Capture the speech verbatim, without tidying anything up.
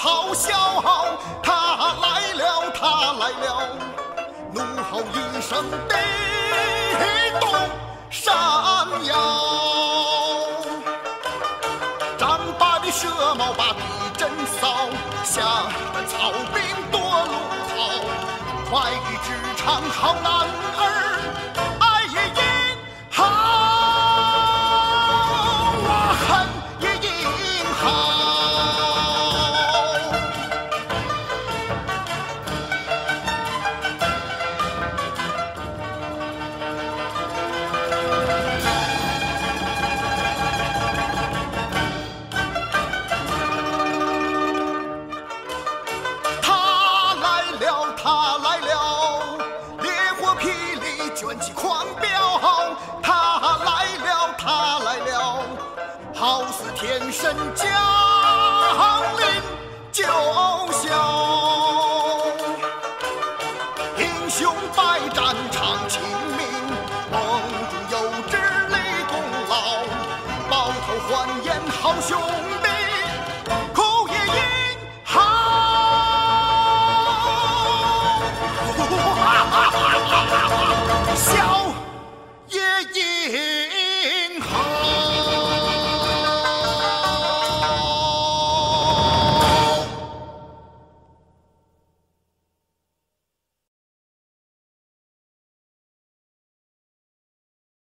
咆哮，他来了，他来了，怒吼一声地动山摇，张把的蛇矛把地震扫，吓得曹兵夺路逃，快意之长好男儿爱也英豪，我恨也英豪。他来了，他来了，烈火霹雳卷起狂飙，他来了，他来了，好似天神降